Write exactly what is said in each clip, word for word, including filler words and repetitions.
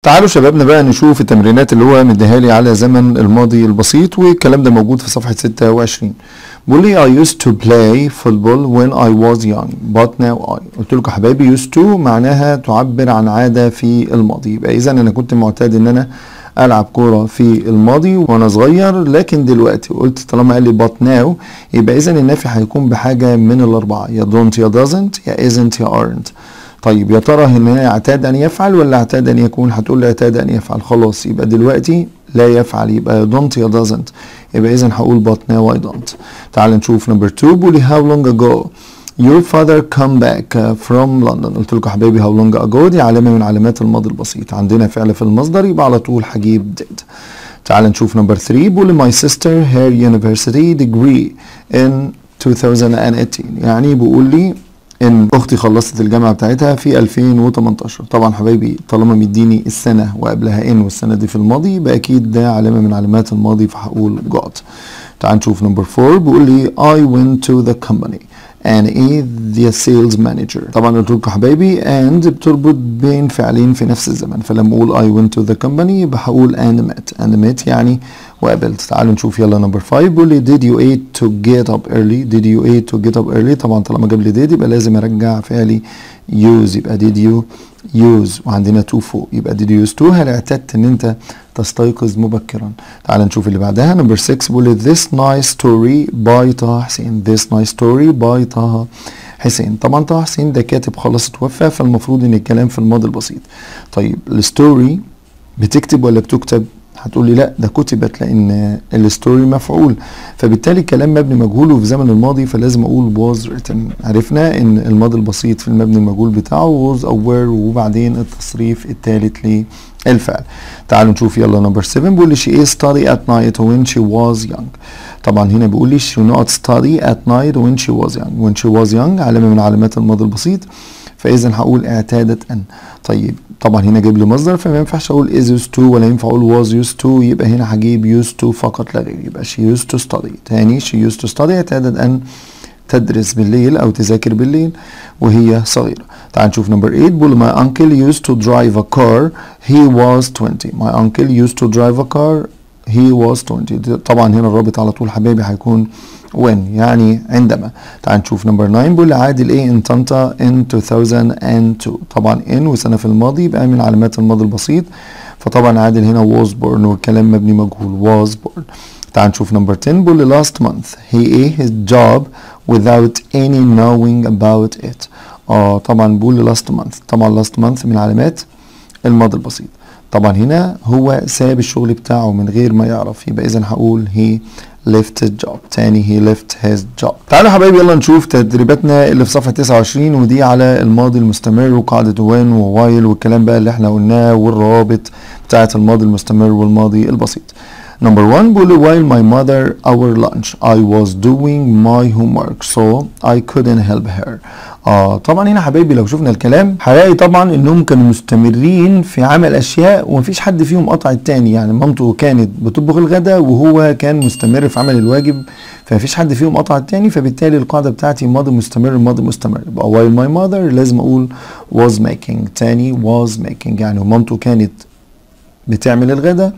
تعالوا شبابنا بقى نشوف التمرينات اللي هو مديها لي على زمن الماضي البسيط، والكلام ده موجود في صفحة ستة وعشرين. بيقول لي I used to play football when I was young but now I. قلت لكم حبايبي used to معناها تعبر عن عادة في الماضي، يبقى إذا أنا كنت معتاد إن أنا ألعب كورة في الماضي وأنا صغير، لكن دلوقتي قلت طالما قال لي but now يبقى إذا النافي هيكون بحاجة من الأربعة، يا don't يا doesn't يا isn't يا aren't. طيب يا ترى هنا اعتاد ان يفعل ولا اعتاد ان يكون؟ هتقول لي اعتاد ان يفعل، خلاص يبقى دلوقتي لا يفعل، يبقى don't يا doesn't، يبقى اذا هقول but now I don't. تعال نشوف نمبر اتنين. بيقول لي how long ago your father come back from London. قلت لكم حبايبي how long ago دي علامه من علامات الماضي البسيط، عندنا فعل في المصدر يبقى على طول هجيب did. تعال نشوف نمبر تلاتة. بيقول لي my sister her university degree in two thousand eighteen، يعني بيقول لي ان اختي خلصت الجامعه بتاعتها في ألفين وتمنتاشر. طبعا حبايبي طالما مديني السنه وقبلها ان والسنه دي في الماضي يبقى اكيد ده علامه من علامات الماضي، فهقول got. تعال نشوف نمبر أربعة. بيقول لي I went to the company and is the sales manager. طبعا قلت لكم حبايبي and بتربط بين فعلين في نفس الزمن، فلما اقول I went to the company يبقى هقول and met. and met يعني وقابلت. تعالوا نشوف يلا نمبر خمسة. بيقول لي did you eat to get up early. did you eat to get up early. طبعا طالما جاب لي did يبقى لازم ارجع فعلي use، يبقى did you use وعندنا to فوق، يبقى did you use to هل اعتدت ان انت تستيقظ مبكرا. تعال نشوف اللي بعدها نمبر ستة. بيقول لي this nice story by طه حسين. this nice story by طه حسين. طبعا طه حسين ده كاتب خلاص اتوفى، فالمفروض ان الكلام في الماضي البسيط. طيب الستوري بتكتب ولا بتكتب؟ هتقول لي لا ده كتبت لان الستوري مفعول، فبالتالي الكلام مبني مجهول وفي زمن الماضي فلازم اقول was written. عرفنا ان الماضي البسيط في المبني المجهول بتاعه was او were وبعدين التصريف الثالث للفعل. تعالوا نشوف يلا نمبر سبعة. بيقول لي she is study at night when she was young. طبعا هنا بيقول لي she not study at night when she was young. when she was young علامه من علامات الماضي البسيط، فاذا هقول اعتادت ان. طيب طبعا هنا جايب لي مصدر فما ينفعش اقول is used to ولا ينفع اقول was used to، يبقى هنا هجيب used to فقط لا غير، يبقى she used to study. تاني she used to study اعتادت ان تدرس بالليل او تذاكر بالليل وهي صغيره. تعال نشوف نمبر تمانية. بيقول my uncle used to drive a car he was twenty. my uncle used to drive a car he was twenty. طبعا هنا الرابط على طول حبايبي هيكون when يعني عندما. تعال نشوف نمبر تسعة. بيقول عادل ايه in طنطا in two thousand two. طبعا in وسنه في الماضي يبقى من علامات الماضي البسيط، فطبعا عادل هنا was born والكلام مبني مجهول was born. تعال نشوف نمبر عشرة. بيقول last month he ate his job without any knowing about it. اه طبعا بيقول last month، طبعا last month من علامات الماضي البسيط. طبعا هنا هو ساب الشغل بتاعه من غير ما يعرف، يبقى اذا هقول he left his job. تاني he left his job. تعالوا يا حبايبي يلا نشوف تدريباتنا اللي في صفحة تسعة وعشرين ودي على الماضي المستمر وقاعدة وين ووايل والكلام بقى اللي احنا قلناه والروابط بتاعة الماضي المستمر والماضي البسيط. نمبر واحد بيقول while my mother our lunch I was doing my homework so I couldn't help her. اه طبعا هنا حبايبي لو شفنا الكلام هلاقي طبعا انهم كانوا مستمرين في عمل اشياء ومفيش حد فيهم قطع التاني، يعني مامته كانت بتطبخ الغداء وهو كان مستمر في عمل الواجب، فمفيش حد فيهم قطع التاني، فبالتالي القاعده بتاعتي ماضي مستمر ماضي مستمر، يبقى while my mother لازم اقول was making. تاني was making يعني مامته كانت بتعمل الغداء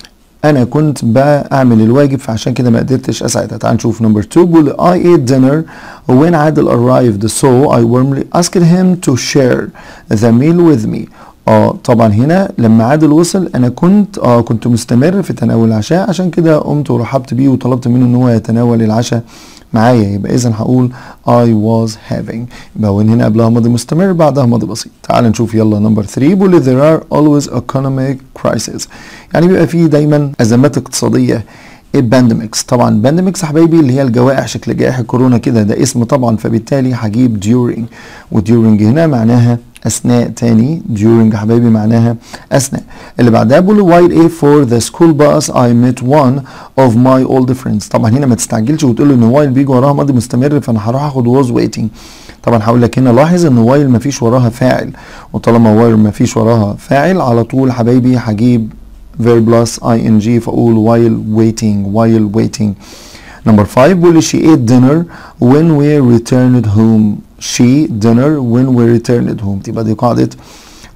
انا كنت بعمل الواجب فعشان كده ما قدرتش اساعدها. تعال نشوف نمبر اتنين. بيقول I ate dinner when عادل arrived so I warmly asked him to share the meal with me. اه طبعا هنا لما عادل وصل انا كنت اه كنت مستمر في تناول العشاء، عشان كده قمت ورحبت بيه وطلبت منه ان هو يتناول العشاء معايا، يبقى اذا هقول I was having. يبقى وين هنا قبلها ماضي مستمر بعدها ماضي بسيط. تعال نشوف يلا نمبر تلاتة. بيقول there are always economic crises، يعني بيبقى فيه دايما ازمات اقتصاديه. البانديميكس طبعا بانديميكس حبايبي اللي هي الجوائح شكل جائحه كورونا كده، ده اسم طبعا، فبالتالي هجيب during وduring هنا معناها اثناء. تاني during حبايبي معناها اثناء. اللي بعدها بيقول while a for the school bus I met one of my old friends. طبعا هنا ما تستعجلش وتقول له ان while بيجي وراها ماضي مستمر، فانا هروح اخد was waiting. طبعا هقول لك هنا لاحظ ان while ما فيش وراها فاعل، وطالما while ما فيش وراها فاعل على طول حبايبي هجيب verb plus ing فاقول while waiting while waiting. نمبر خمسة بيقول she ate dinner when we returned home. she dinner when we returned home. تبقى دي قاعدة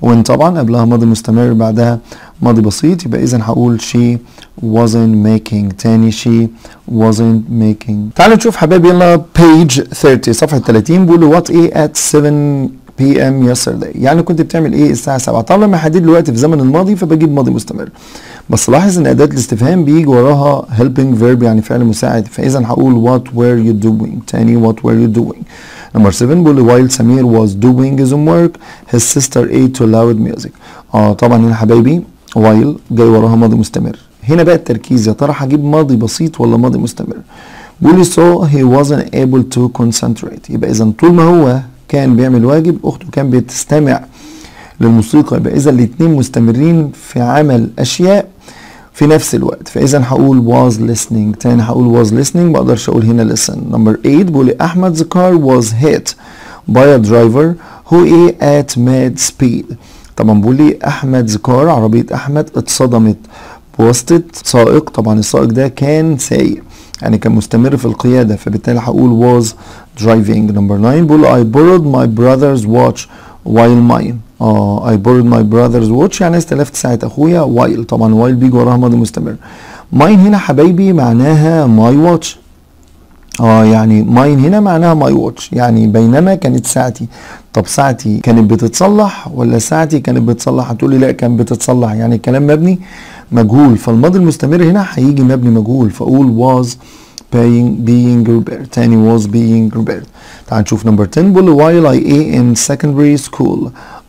when طبعا قبلها ماضي مستمر بعدها ماضي بسيط، يبقى إذا هقول she wasn't making. تاني she wasn't making. تعالوا نشوف حبايبي يلا page thirty صفحة ثلاثين. بيقولوا what ايه at seven p m yesterday، يعني كنت بتعمل ايه الساعة سبعة. طبعا لما احدد الوقت في زمن الماضي فبجيب ماضي مستمر، بس لاحظ ان اداة الاستفهام بيجي وراها helping verb يعني فعل مساعد، فاذا هقول what were you doing. تاني what were you doing. نمبر سبعة بيقول while سمير was doing his homework his sister ate too loud music. اه طبعا هنا حبايبي while جاي وراها ماضي مستمر. هنا بقى التركيز، يا ترى هجيب ماضي بسيط ولا ماضي مستمر. بيقول so he wasn't able to concentrate، يبقى اذا طول ما هو كان بيعمل واجب اخته كان بتستمع للموسيقى، يبقى اذا الاثنين مستمرين في عمل اشياء في نفس الوقت، فاذا هقول was listening. تاني هقول was listening، ما اقدرش اقول هنا listen. نمبر ثمانية بيقول لي احمد the car was hit by a driver who ate at mad speed. طبعا بيقول لي احمد the car عربيه احمد اتصدمت بواسطه سائق، طبعا السائق ده كان سايق يعني كان مستمر في القياده، فبالتالي هقول was driving. نمبر تسعة بيقول I borrowed my brother's watch while mine. اه I borrowed my brother's watch يعني استلفت ساعة اخويا while، طبعا while بيجي وراها ماضي مستمر. mine هنا حبايبي معناها my watch. اه يعني mine هنا معناها my watch يعني بينما كانت ساعتي. طب ساعتي كانت بتتصلح ولا ساعتي كانت بتصلح؟ هتقولي لا كانت بتتصلح، يعني الكلام مبني مجهول، فالماضي المستمر هنا هيجي مبني مجهول، فاقول was being being repaired. تاني was being repaired. تعال نشوف نمبر عشرة بيقول while I ate in secondary school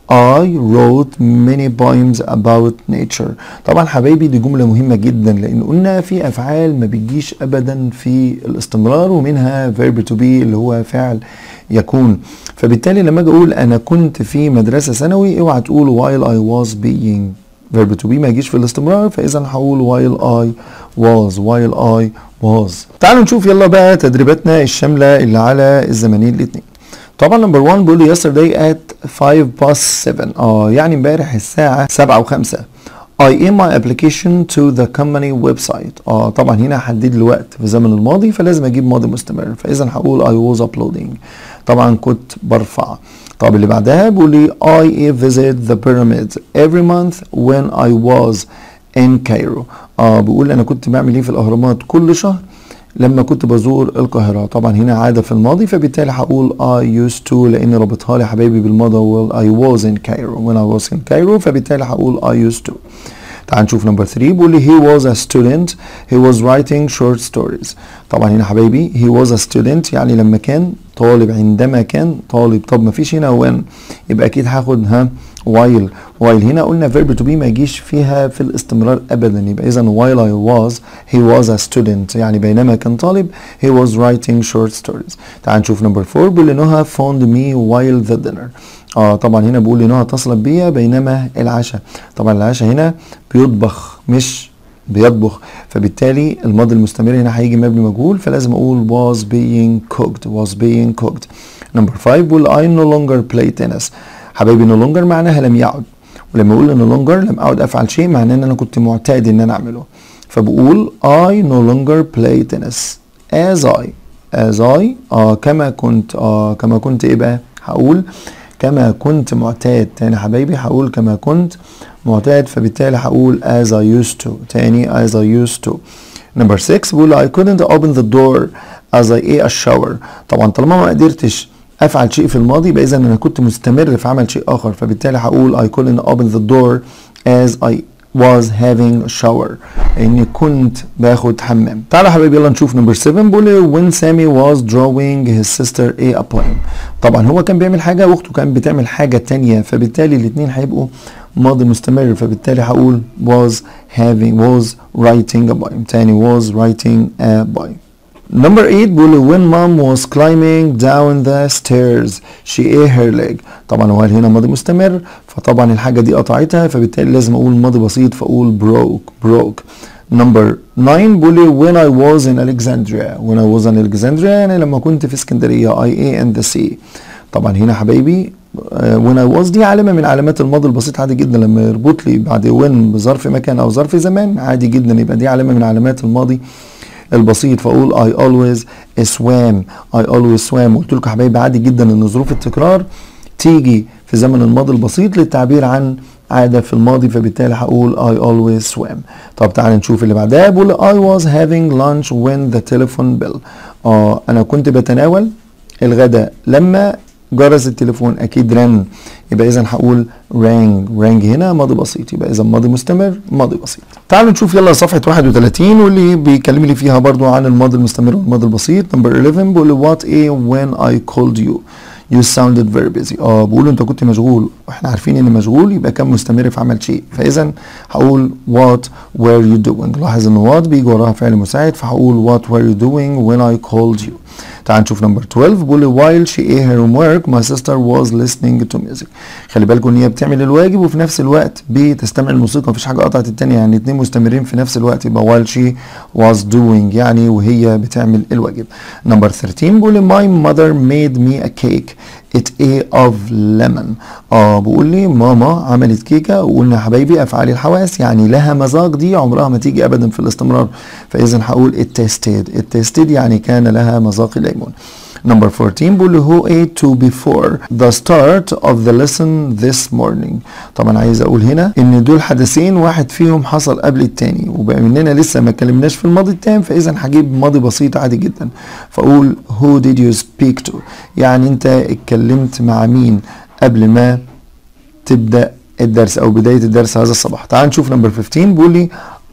I wrote many poems about nature. طبعا حبايبي دي جملة مهمة جدا، لأن قلنا في أفعال ما بتجيش أبدا في الاستمرار، ومنها verb to be اللي هو فعل يكون، فبالتالي لما أجي أقول أنا كنت في مدرسة ثانوي اوعى تقول while I was being. verb to be ما يجيش في الاستمرار، فإذا هقول while I was while I was. تعالوا نشوف يلا بقى تدريباتنا الشاملة اللي على الزمانين الاثنين. طبعا نمبر واحد بيقول لي yesterday at five past seven. اه يعني امبارح الساعة سبعة وخمسة. I in my application to the company website. اه طبعا هنا هحدد الوقت في زمن الماضي فلازم اجيب ماضي مستمر، فاذا هقول I was uploading. طبعا كنت برفع. طب اللي بعدها بيقول لي I visit the pyramids every month when I was in Cairo. اه بيقول انا كنت بعمل ايه في الاهرامات كل شهر لما كنت بزور القاهرة. طبعا هنا عادة في الماضي فبالتالي هقول I used to لأن ربطها لي حبايبي بالماضي well I was in Cairo when I was in Cairo، فبالتالي هقول I used to. تعال نشوف نمبر ثلاثة بيقول لي he was a student he was writing short stories. طبعا هنا حبايبي he was a student يعني لما كان طالب، عندما كان طالب. طب ما فيش هنا when، يبقى أكيد هاخد ها while. while هنا قلنا verb to be ما يجيش فيها في الاستمرار ابدا، يبقى اذا while I was he was a student يعني بينما كان طالب he was writing short stories. تعال نشوف نمبر أربعة بيقول لي نهى found me while the dinner. اه طبعا هنا بيقول لي نهى اتصلت بيا بينما العشاء. طبعا العشاء هنا بيطبخ مش بيطبخ، فبالتالي الماضي المستمر هنا هيجي مبني مجهول، فلازم اقول was being cooked was being cooked. نمبر خمسة بيقول I no longer play tennis. حبايبي no longer معناها لم يعد، ولما اقول no longer لم اعد افعل شيء معناه ان انا كنت معتاد ان انا اعمله، فبقول I no longer play tennis as I as I آه كما كنت آه كما كنت ايه بقى؟ هقول كما كنت معتاد. تاني حبايبي هقول كما كنت معتاد، فبالتالي هقول as I used to. تاني as I used to. نمبر ستة بقول I couldn't open the door as I ate a shower. طبعا طالما ما قدرتش افعل شيء في الماضي يبقى اذا انا كنت مستمر في عمل شيء اخر، فبالتالي هقول I couldn't open the door as I was having a shower اني كنت باخد حمام. تعالى يا حبايبي يلا نشوف نمبر سبعة بيقول when Sammy was drawing his sister a poem. طبعا هو كان بيعمل حاجه واخته كانت بتعمل حاجه تانية، فبالتالي الاثنين هيبقوا ماضي مستمر، فبالتالي هقول was having was writing a poem. تاني was writing a poem. Number eight بيقول when mom was climbing down the stairs she ate her leg. طبعا هو هنا ماضي مستمر، فطبعا الحاجة دي قطعتها، فبالتالي لازم اقول ماضي بسيط فاقول broke broke. Number nine بيقول when I was in Alexandria when I was in Alexandria يعني لما كنت في اسكندرية I ate in the sea. طبعا هنا حبايبي when I was دي علامة من علامات الماضي البسيط عادي جدا، لما يربط لي بعد when بظرف مكان او ظرف زمان عادي جدا يبقى دي علامة من علامات الماضي البسيط، فاقول I always swam I always swam. قلت لكم حبايبي عادي جدا ان ظروف التكرار تيجي في زمن الماضي البسيط للتعبير عن عادة في الماضي، فبالتالي هقول I always swam. طب تعال نشوف اللي بعدها. بقول I was having lunch when the telephone bell. اه انا كنت بتناول الغداء لما جرس التليفون، اكيد رن، يبقى اذا هقول rang. rang هنا ماضي بسيط، يبقى اذا ماضي مستمر ماضي بسيط. تعالوا نشوف يلا صفحة واحد وثلاثين واللي بيكلم لي فيها برضو عن الماضي المستمر والماضي البسيط. نمبر احداشر بيقول what a when I called you you sounded very busy. اه بقول انت كنت مشغول، واحنا عارفين ان مشغول يبقى كان مستمر في عمل شيء، فاذا هقول what were you doing. لاحظ ان what بيجي وراها فعل مساعد، فهقول what were you doing when I called you. تعال نشوف نمبر اثناشر بيقول while she ate her homework my sister was listening to music. خلي بالكم ان هي بتعمل الواجب وفي نفس الوقت بتستمع الموسيقى، مفيش حاجه قطعت الثانيه، يعني الاثنين مستمرين في نفس الوقت، يبقى while she was doing يعني وهي بتعمل الواجب. نمبر ثلاثة بيقول my mother made me a cake it a of lemon. اه بقول لي ماما عملت كيكه، وقلنا يا حبايبي افعال الحواس يعني لها مذاق دي عمرها ما تيجي ابدا في الاستمرار، فاذا هقول it tasted. it tasted يعني كان لها مذاق الليمون. نمبر أربعتاشر بيقول who ate to before the start of the lesson this morning. طبعا عايز اقول هنا ان دول حدثين واحد فيهم حصل قبل التاني، وبما اننا لسه ما اتكلمناش في الماضي التام فاذا هجيب ماضي بسيط عادي جدا، فاقول who did you speak to، يعني انت اتكلمت مع مين قبل ما تبدا الدرس او بدايه الدرس هذا الصباح. تعال نشوف نمبر خمستاشر بيقول لي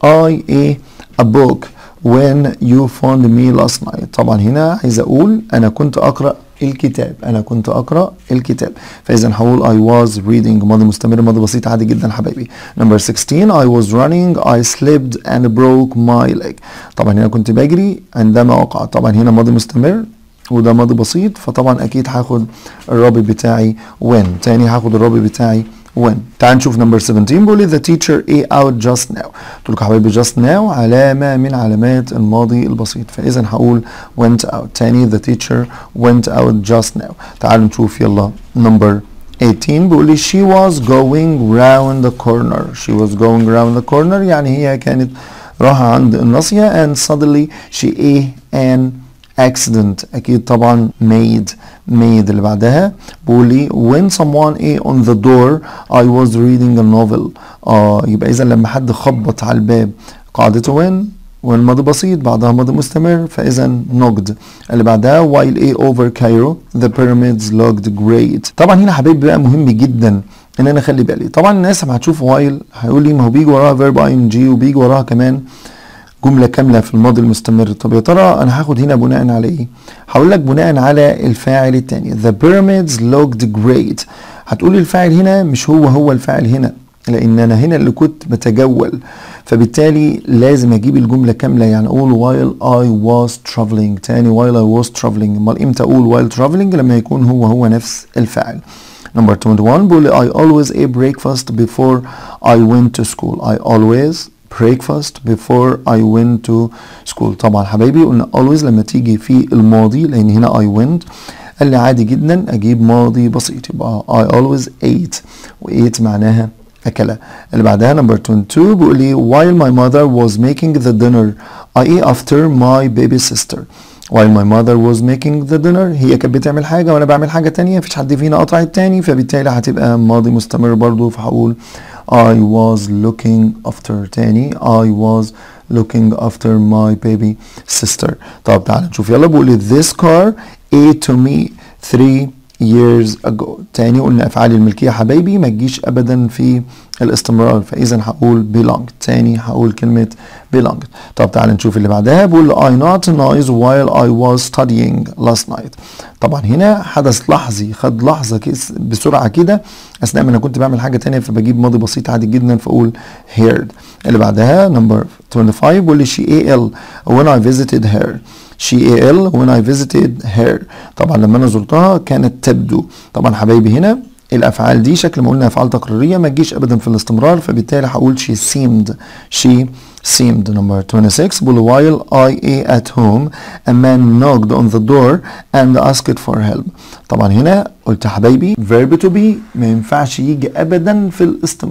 I ate a book when you found me last night. طبعا هنا عايز اقول انا كنت اقرا الكتاب، انا كنت اقرا الكتاب، فاذا هقول I was reading ماضي مستمر ماضي بسيط عادي جدا حبايبي. نمبر ستاشر I was running I slipped and broke my leg. طبعا هنا كنت بجري عندما وقع، طبعا هنا ماضي مستمر وده ماضي بسيط، فطبعا اكيد هاخد الرابط بتاعي when. تاني هاخد الرابط بتاعي when. تعال نشوف نمبر سبعتاشر بيقول لي the teacher ate out just now. قلت لكم يا حبايبي just now علامة من علامات الماضي البسيط، فإذا هقول went out. تاني the teacher went out just now. تعالوا نشوف يلا نمبر ثمانية عشر بيقول لي she was going round the corner. she was going round the corner يعني هي كانت رايحة عند الناصية and suddenly she ate an accident. اكيد طبعا made made اللي بعدها بقول لي when someone ate on the door I was reading a novel. اه يبقى اذا لما حد خبط على الباب قاعدته when والماضي بسيط بعدها ماضي مستمر، فاذا knocked. اللي بعدها while a over Cairo the pyramids looked great. طبعا هنا حبايبي بقى مهم جدا ان انا اخلي بالي، طبعا الناس لما هتشوف while هيقول لي ما هو بيجي وراها verb ing وبيجي وراها كمان جملة كاملة في الماضي المستمر. طب يا ترى انا هاخد هنا بناء على ايه؟ هقول لك بناء على الفاعل الثاني the pyramids looked great. هتقولي الفاعل هنا مش هو هو الفاعل هنا، لان انا هنا اللي كنت بتجول، فبالتالي لازم اجيب الجملة كاملة، يعني اقول while I was traveling. تاني while I was traveling. امال امتى اقول while traveling؟ لما يكون هو هو نفس الفاعل. نمبر واحد وعشرين بقول I always ate breakfast before I went to school. I always breakfast before I went to school. طبعا حبايبي قلنا always لما تيجي في الماضي، لان هنا I went قال لي عادي جدا اجيب ماضي بسيط، يبقى I always ate، و ate معناها اكل. اللي بعدها نمبر اتنين وعشرين بيقول لي while my mother was making the dinner I ate after my baby sister. while my mother was making the dinner هي كانت بتعمل حاجة وانا بعمل حاجة تانية، مفيش حد فينا قطع التاني، فبالتالي هتبقى ماضي مستمر برضو، فهقول I was looking after. تاني I was looking after my baby sister. طب تعالى نشوف يلا بقول لي this car ate to me three years ago. تاني قلنا افعال الملكية حبايبي ما تجيش ابدا في الاستمرار، فاذا هقول belonged. تاني هقول كلمة belonged. طب تعالى نشوف اللي بعدها بقول I not noise while I was studying last night. طبعا هنا حدث لحظي خد لحظة بسرعة كده اثناء ما انا كنت بعمل حاجة تانية، فبجيب ماضي بسيط عادي جدا فاقول heard. اللي بعدها نمبر خمسة وعشرين بقول لي she ate ill when I visited her. she ate ill when I visited her. طبعا لما انا زرتها كانت تبدو. طبعا حبايبي هنا الافعال دي شكل ما قلنا افعال تقريريه ما تجيش ابدا في الاستمرار، فبالتالي هقول she seemed. she seemed. number twenty-six بقول while I ate at home a man knocked on the door and asked for help. طبعا هنا قلت يا حبايبي verb to be ما ينفعش يجي ابدا في الاستمرار،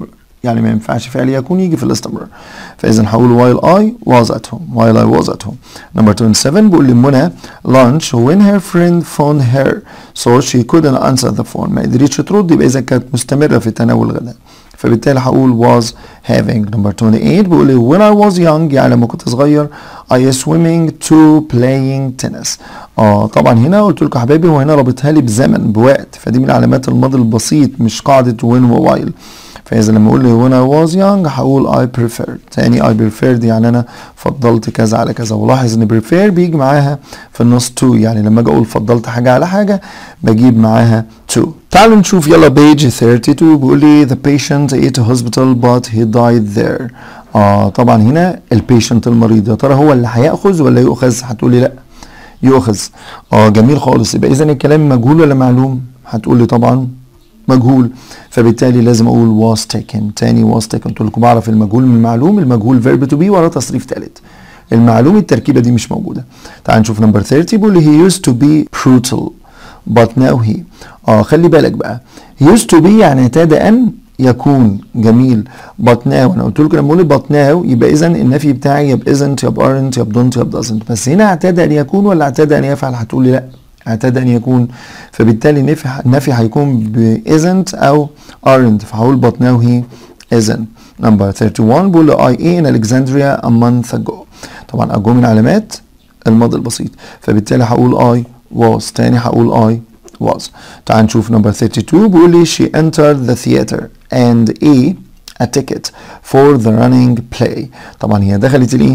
يعني ما ينفعش فعل يكون يجي في الاستمرار. فاذا هقول while I was at home while I was at home. number twenty-seven بيقول لي منى lunch when her friend phoned her so she couldn't answer the phone. ما قدرتش ترد، يبقى اذا كانت مستمرة في تناول الغداء، فبالتالي هقول was having. number twenty-eight بيقول لي when I was young يعني لما كنت صغير I swimming to playing tennis. اه طبعا هنا قلت لكم يا حبايبي هو هنا رابطها لي بزمن بوقت، فدي من علامات الماضي البسيط مش قاعدة when و while. فإذا لما أقول لي when I was young هقول I preferred. تاني I preferred يعني أنا فضلت كذا على كذا، ولاحظ إن prefer بيجي معاها في النص to، يعني لما أجي أقول فضلت حاجة على حاجة بجيب معاها to. تعالوا نشوف يلا page thirty-two بيقول لي the patient ate a hospital but he died there. آه طبعا هنا البيشنت المريض يا ترى هو اللي هيأخذ ولا يؤخذ؟ هتقولي لأ يؤخذ. اه جميل خالص، يبقى إذا الكلام مجهول ولا معلوم؟ هتقولي طبعا مجهول، فبالتالي لازم اقول was taken. تاني was taken، قلت لكم بعرف المجهول من المعلوم، المجهول verb to be وراه تصريف ثالث، المعلوم التركيبه دي مش موجوده. تعال نشوف نمبر ثلاثين بيقول لي he used to be brutal but now he. اه خلي بالك بقى he used to be يعني اعتاد ان يكون، جميل. but now انا قلت لكم لما اقول but now يبقى اذا النفي بتاعي يا isn't يا aren't يا don't يا doesn't، بس هنا اعتاد ان يكون ولا اعتاد ان يفعل؟ هتقولي لا اعتاد ان يكون، فبالتالي النفي النفي هيكون ب isn't او aren't، فهقول but now he isn't. number thirty-one بقول له I ate in Alexandria a month ago. طبعا ago من علامات الماضي البسيط، فبالتالي هقول I was. تاني هقول I was. تعال نشوف number thirty-two بيقول لي she entered the theater and a a ticket for the running play. طبعا هي دخلت الايه؟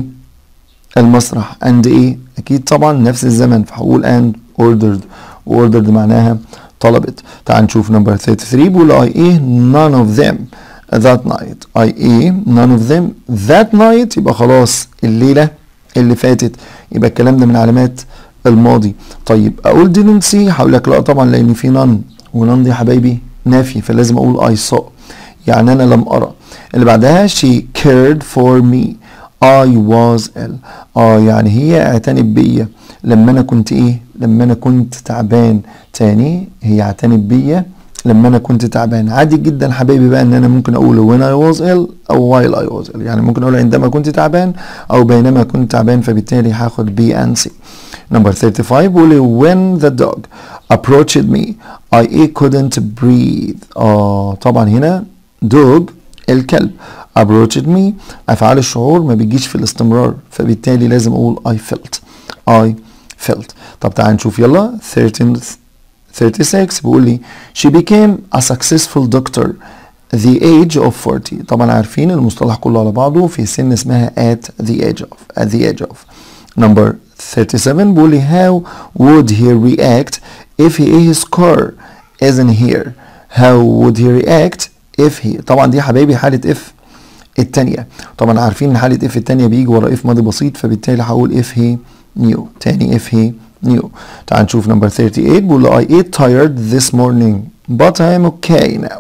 المسرح. and ايه؟ اكيد طبعا نفس الزمن، فهقول and ordered. ordered معناها طلبت. تعال نشوف number thirty-three بيقول I ate none of them that night. I ate none of them that night يبقى خلاص الليلة اللي فاتت، يبقى الكلام ده من علامات الماضي. طيب اقول didn't see؟ هقول لك لا طبعا لان في none، ونone دي يا حبايبي نافي، فلازم اقول I saw يعني انا لم ارى. اللي بعدها she cared for me I was ill. اه يعني هي اعتنت بيا لما انا كنت ايه؟ لما انا كنت تعبان. تاني هي اعتنت بيا لما انا كنت تعبان. عادي جدا حبايبي بقى ان انا ممكن اقول when I was ill او while I was ill، يعني ممكن اقول عندما كنت تعبان او بينما كنت تعبان، فبالتالي هاخد B and C. number thirty-five بيقول when the dog approached me I couldn't breathe. اه طبعا هنا dog الكلب، approached me افعال الشعور ما بيجيش في الاستمرار، فبالتالي لازم اقول I felt. I felt. طب تعال نشوف يلا thirty-six بيقول لي she became a successful doctor the age of forty. طبعا عارفين المصطلح كله على بعضه في سن اسمها at the age of. at the age of. number thirty-seven بيقول لي how would he react if his car isn't here. how would he react if he. طبعا دي حبايبي حالة if التانية، طبعا عارفين ان حالة if التانية بيجي ورا if ماضي بسيط، فبالتالي هقول if he knew. تاني if he knew. تعال نشوف number thirty-eight بيقول له I ate tired this morning but I am okay now.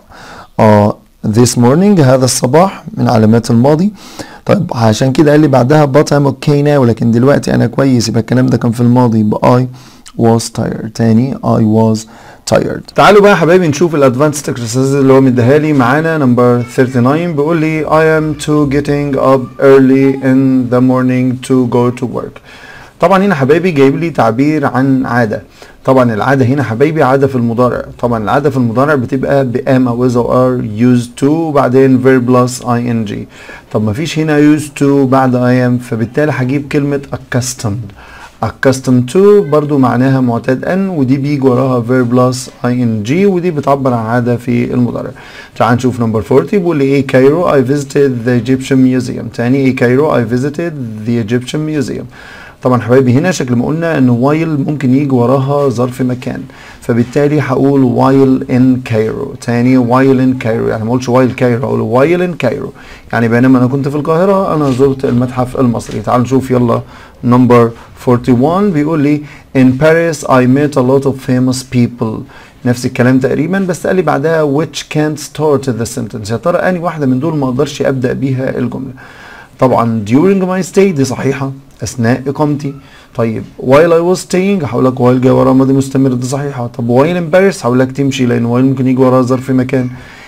اه this morning هذا الصباح من علامات الماضي. طيب عشان كده قال لي بعدها but I'm okay now، لكن دلوقتي انا كويس، يبقى الكلام ده كان في الماضي، يبقى I was tired. تاني I was tired. تعالوا بقى يا حبايبي نشوف الادفانسد اكسرسايز اللي هو مديها لي معانا. نمبر thirty-nine بيقول لي I am to getting up early in the morning to go to work. طبعا هنا حبايبي جايب لي تعبير عن عاده. طبعا العاده هنا حبايبي عاده في المضارع، طبعا العاده في المضارع بتبقى ب am او is او are used to وبعدين verb plus ing. طب ما فيش هنا used to بعد I am، فبالتالي هجيب كلمه accustomed. accustomed to برضو معناها معتاد ان، ودي بيجي وراها verb plus ing، ودي بتعبر عن عاده في المضارع. تعال نشوف نمبر forty بيقول لي ايه كايرو I visited the Egyptian museum. تاني ايه كايرو I visited the Egyptian museum. طبعا حبايبي هنا شكل ما قلنا ان while ممكن يجي وراها ظرف مكان، فبالتالي هقول while in Cairo. تاني while in Cairo، يعني ما اقولش while Cairo، اقول while in Cairo، يعني بينما انا كنت في القاهرة انا زرت المتحف المصري. تعال نشوف يلا نمبر forty-one بيقول لي in Paris I met a lot of famous people. نفس الكلام تقريبا، بس قال لي بعدها which can't start the sentence. يا ترى اني واحدة من دول ما اقدرش ابدأ بيها الجملة؟ طبعا during my stay دي صحيحة، اثناء اقامتي. طيب while I was staying هقول لك while جاي ورا ماضي مستمر دي صحيحة. طب while in Paris هقول لك تمشي، لان while ممكن يجي وراها ظرف مكان،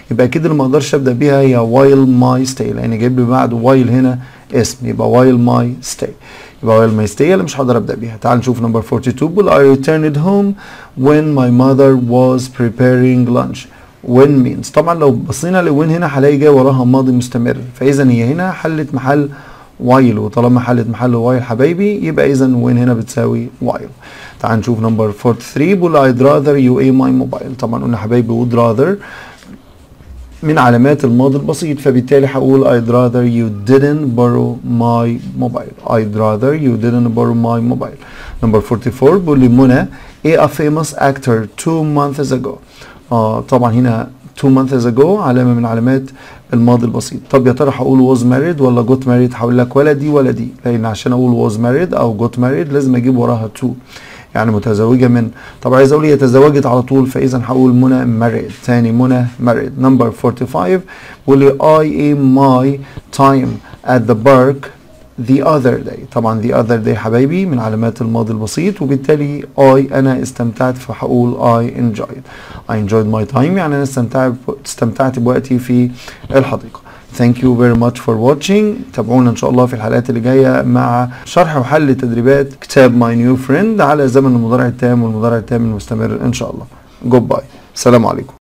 يبقى اكيد اللي ما اقدرش ابدا بيها هي while my stay، لان جايب لي بعد while هنا اسم، يبقى while my stay. يبقى while my stay اللي مش هقدر ابدا بيها. تعال نشوف نمبر اتنين وأربعين بيقول I returned home when my mother was preparing lunch. when means طبعا لو بصينا لوين هنا هلاقي جاي وراها ماضي مستمر، فاذا هي هنا حلت محل while، وطالما حلت محل while حبايبي يبقى اذا when هنا بتساوي while. تعال نشوف نمبر تلاتة وأربعين بيقول I'd rather you a my mobile. طبعا قلنا حبايبي would rather من علامات الماضي البسيط، فبالتالي هقول I'd rather you didn't borrow my mobile. I'd rather you didn't borrow my mobile. نمبر أربعة وأربعين بيقول لي منى a famous actor two months ago. اه طبعا هنا two months ago علامة من علامات الماضي البسيط. طب يا ترى هقول was married ولا got married؟ هقول لك ولا دي ولا دي، لأن عشان أقول was married أو got married لازم أجيب وراها to، يعني متزوجة من. طب عايز أقول هي تزوجت على طول، فإذا هقول منى married. تاني منى married. نمبر خمسة وأربعين بيقول لي I ate my time at the park the other day. طبعا the other day حبايبي من علامات الماضي البسيط، وبالتالي I أنا استمتعت، فهقول I enjoyed. I enjoyed my time يعني أنا استمتعت استمتعت بوقتي في الحديقة. Thank you very much for watching. تابعونا إن شاء الله في الحلقات اللي جاية مع شرح وحل تدريبات كتاب My New Friend على زمن المضارع التام والمضارع التام المستمر إن شاء الله. Goodbye. السلام عليكم.